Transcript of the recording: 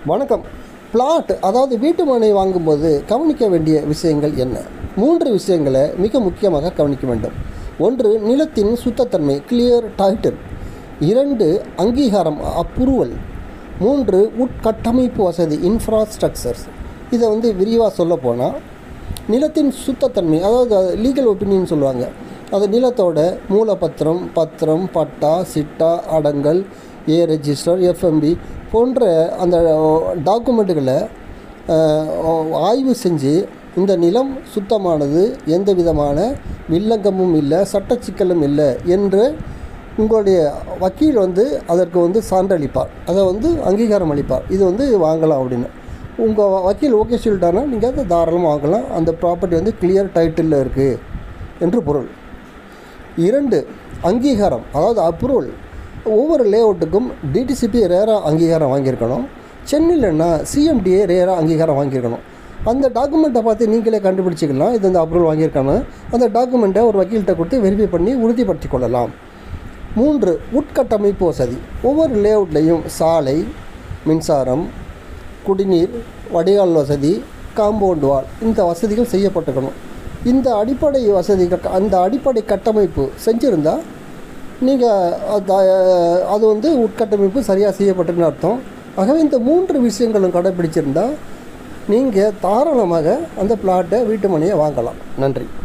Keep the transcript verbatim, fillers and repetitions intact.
வணக்கம். பிளாட் அதாவது வீட்டு மனை வாங்கும்போது கவனிக்க வேண்டிய விஷயங்கள் என்ன? மூன்று விஷயங்களை மிக முக்கியமாக கவனிக்க வேண்டும். ஒன்று, நிலத்தின் சுத்தத்தன்மை, கிளியர் டைட்டில். இரண்டு, அங்கீகாரம், அப்ரூவல். மூன்று, உட்கட்டமைப்பு வசதி, இன்ஃப்ராஸ்ட்ரக்சர்ஸ். இதை வந்து விரிவாக சொல்ல போனால், நிலத்தின் சுத்தத்தன்மை அதாவது லீகல் ஒப்பீனியன் சொல்லுவாங்க. அது நிலத்தோட மூலப்பத்திரம், பத்திரம், பட்டா, சிட்டா, அடங்கல், ஏ ரெஜிஸ்டர், எஃப்எம்பி போன்ற அந்த டாக்குமெண்ட்டுகளை ஆய்வு செஞ்சு இந்த நிலம் சுத்தமானது, எந்த விதமான வில்லங்கமும் இல்லை, சட்ட சிக்கலும் இல்லை என்று உங்களுடைய வக்கீல் வந்து அதற்கு வந்து சான்றளிப்பார், அதை வந்து அங்கீகாரம் அளிப்பார். இது வந்து வாங்கலாம் அப்படின்னு உங்கள் வக்கீல் ஓகே சொல்லிட்டாருன்னா நீங்கள் அதை தாராளமாக வாங்கலாம். அந்த ப்ராப்பர்ட்டி வந்து கிளியர் டைட்டிலில் இருக்குது என்று பொருள். இரண்டு, அங்கீகாரம் அதாவது அப்ரூவல். ஒவ்வொரு லேஅவுட்டுக்கும் டிடிசிபி ரேராக அங்கீகாரம் வாங்கியிருக்கணும். சென்னையிலன்னா சிஎம்டிஏ ரேராக அங்கீகாரம் வாங்கியிருக்கணும். அந்த டாக்குமெண்ட்டை பார்த்து நீங்களே கண்டுபிடிச்சிக்கலாம் இது வந்து அப்ரூவல் வாங்கியிருக்காங்க. அந்த டாக்குமெண்ட்டை ஒரு வக்கீல்கிட்ட கொடுத்து வெரிஃபை பண்ணி உறுதிப்படுத்தி கொள்ளலாம். மூன்று, உட்கட்டமைப்பு வசதி. ஒவ்வொரு லேஅவுட்லேயும் சாலை, மின்சாரம், குடிநீர், வடிகால் வசதி, காம்பவுண்ட் வால், இந்த வசதிகள் செய்யப்பட்டுக்கணும். இந்த அடிப்படை வசதிகள், அந்த அடிப்படை கட்டமைப்பு செஞ்சுருந்தால் நீங்கள் அது வந்து உட்கட்டமைப்பு சரியாக செய்யப்பட்டுன்னு அர்த்தம். ஆகவே இந்த மூன்று விஷயங்களும் கடைப்பிடிச்சிருந்தால் நீங்கள் தாராளமாக அந்த பிளாட்டை, வீட்டு மனையை வாங்கலாம். நன்றி.